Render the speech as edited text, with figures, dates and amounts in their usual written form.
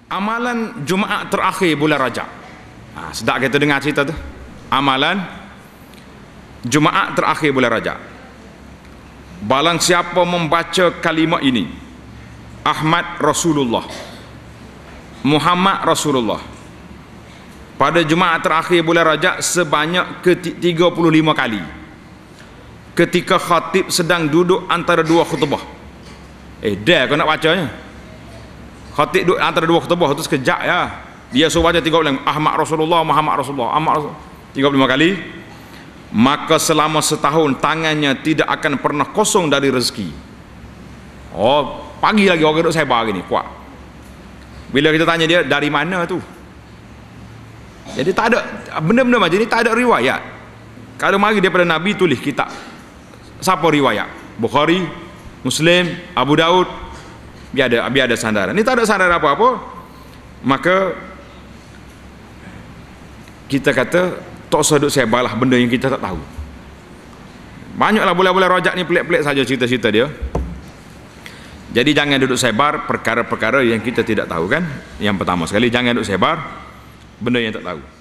Amalan Jumaat terakhir bulan Rajab. Sedap kita dengar cerita tu. Amalan Jumaat terakhir bulan Rajab. Barang siapa membaca kalimat ini, Ahmad Rasulullah, Muhammad Rasulullah, pada Jumaat terakhir bulan Rajab sebanyak ke-35 kali, ketika khatib sedang duduk antara dua khutbah. Dah kau nak bacanya. Khatib duduk antara dua khutbah tu sekejap ya. Dia suruh baca 35 Ahmad Rasulullah, Muhammad Rasulullah, Ahmad Rasulullah 35 kali. Maka selama setahun tangannya tidak akan pernah kosong dari rezeki. Pagi lagi orang duduk sebar gini, kuat. Bila kita tanya dia dari mana tu, jadi tak ada benda-benda macam ni, tak ada riwayat. Kalau mari daripada Nabi tulis kitab, siapa riwayat? Bukhari, Muslim, Abu Daud, biar ada sandaran. Ni tak ada sandaran apa-apa. Maka kita kata tak usah duk sebarlah benda yang kita tak tahu. Banyaklah bulan-bulan Rajab ni pelik-pelik saja cerita-cerita dia. Jadi jangan duduk sebar perkara-perkara yang kita tidak tahu kan. Yang pertama sekali, jangan duduk sebar benda yang tak tahu.